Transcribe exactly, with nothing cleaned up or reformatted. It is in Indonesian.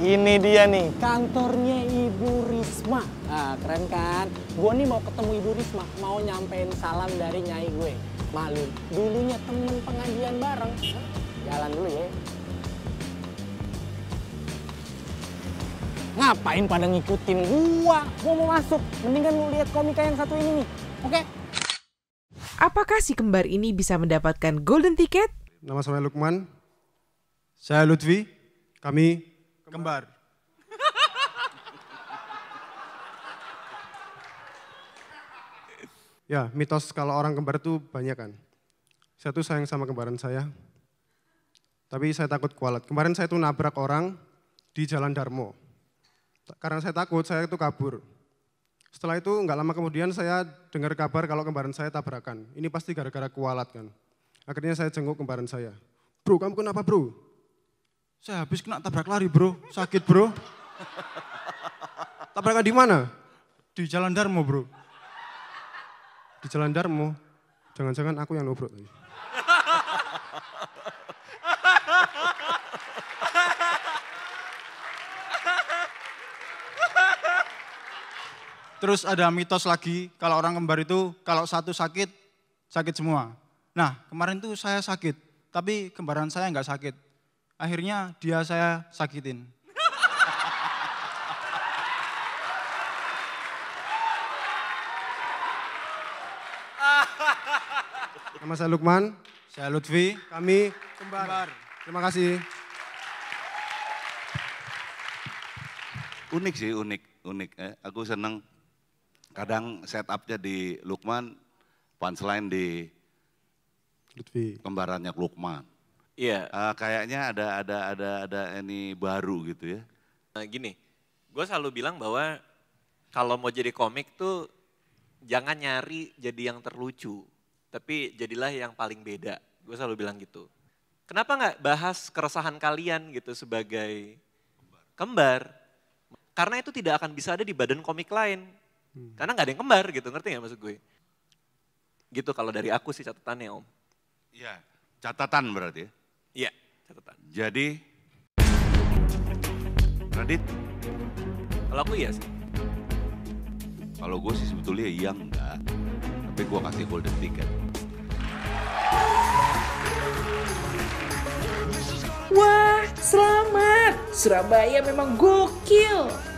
Ini dia nih, kantornya Ibu Risma. Nah, keren kan? Gue nih mau ketemu Ibu Risma, mau nyampein salam dari nyai gue. Malu, dulunya temen pengajian bareng. Jalan dulu ya. Ngapain pada ngikutin gua? Gua mau masuk. Mendingan lu lihat komika yang satu ini nih. Oke? Apakah si kembar ini bisa mendapatkan golden ticket? Nama saya Lukman. Saya Lutfi. Kami kembar. Ya, mitos kalau orang kembar itu banyak kan. Saya tuh sayang sama kembaran saya. Tapi saya takut kualat. Kemarin saya tuh nabrak orang di Jalan Darmo. Karena saya takut, saya itu kabur. Setelah itu nggak lama kemudian saya dengar kabar kalau kembaran saya tabrakan. Ini pasti gara-gara kualat kan. Akhirnya saya jenguk kembaran saya. Bro, kamu kenapa bro? Saya habis kena tabrak lari bro, sakit bro. Tabrakan di mana? Di Jalan Darmo bro. Di Jalan Darmo? Jangan-jangan aku yang nubruk tadi. Terus ada mitos lagi, kalau orang kembar itu kalau satu sakit, sakit semua. Nah kemarin tuh saya sakit, tapi kembaran saya nggak sakit. Akhirnya dia saya sakitin. Nama saya Lukman. Saya Lutfi. Kami Kembar. kembar. Terima kasih. Unik sih, unik. unik. Eh, aku seneng. Kadang setupnya di Lukman, punchline di Lutfi. kembarannya Lukman. Iya. Uh, kayaknya ada ada ada ada ini baru gitu ya. Nah, gini, gue selalu bilang bahwa kalau mau jadi komik tuh jangan nyari jadi yang terlucu, tapi jadilah yang paling beda. Gue selalu bilang gitu. Kenapa nggak bahas keresahan kalian gitu sebagai kembar? Karena itu tidak akan bisa ada di badan komik lain. Hmm. Karena nggak ada yang kembar gitu, ngerti nggak maksud gue? Gitu kalau dari aku sih catatannya Om. Iya, catatan berarti ya? Iya, catatan. Jadi, Radit? Kalau aku iya sih. Kalau gue sih sebetulnya iya enggak, tapi gue kasih golden ticket. Wah, selamat! Surabaya memang gokil!